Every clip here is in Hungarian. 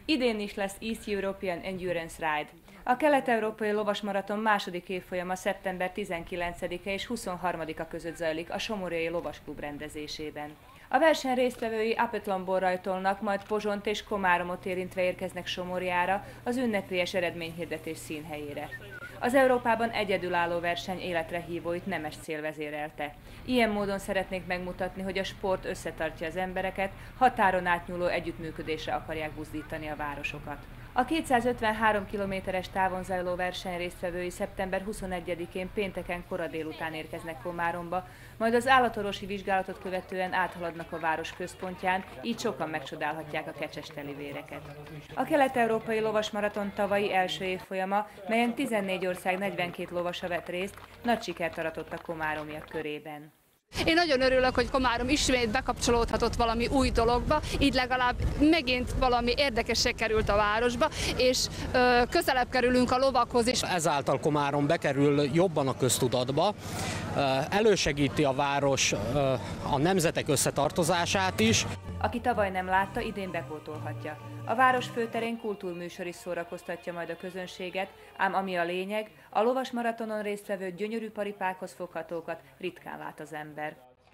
Idén is lesz East European Endurance Ride. A kelet-európai lovasmaraton második évfolyama szeptember 19-e és 23-a között zajlik a Somoryai Lovasklub rendezésében. A verseny résztvevői Apetlamból rajtolnak, majd Pozsont és Komáromot érintve érkeznek Somoryára, az ünnepélyes eredményhirdetés színhelyére. Az Európában egyedülálló verseny életre hívóit nemes cél vezérelte. Ilyen módon szeretnék megmutatni, hogy a sport összetartja az embereket, határon átnyúló együttműködésre akarják buzdítani a városokat. A 253 kilométeres távon zajló verseny résztvevői szeptember 21-én pénteken kora délután érkeznek Komáromba, majd az állatorvosi vizsgálatot követően áthaladnak a város központján, így sokan megcsodálhatják a kecsesteli véreket. A kelet-európai lovasmaraton tavalyi első évfolyama, melyen 14 ország 42 lovasa vett részt, nagy sikert aratott a komáromiak körében. Én nagyon örülök, hogy Komárom ismét bekapcsolódhatott valami új dologba, így legalább megint valami érdekesség került a városba, és közelebb kerülünk a lovakhoz is. Ezáltal Komárom bekerül jobban a köztudatba, elősegíti a város a nemzetek összetartozását is. Aki tavaly nem látta, idén bepótolhatja. A város főterén kultúrműsor is szórakoztatja majd a közönséget, ám ami a lényeg, a lovas maratonon résztvevő gyönyörű paripákhoz foghatókat ritkán lát az ember.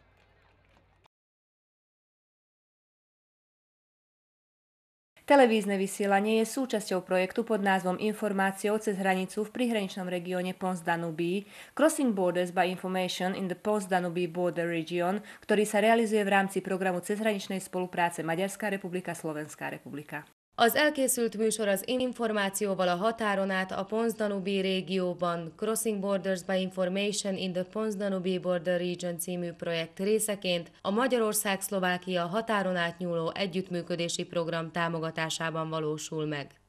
Televízne vysielanie je súčasťou projektu pod názvom Informáciou cez hranicu v prihraničnom regióne Pons-Danubí Crossing Borders by Information in the Pons-Danubí Border Region, ktorý sa realizuje v rámci programu cezhraničnej spolupráce Maďarská republika, Slovenská republika. Az elkészült műsor az információval a határon át a Pons-Danubí régióban Crossing Borders by Information in the Pons-Danubí Border Region című projekt részeként a Magyarország-Szlovákia határon átnyúló együttműködési program támogatásában valósul meg.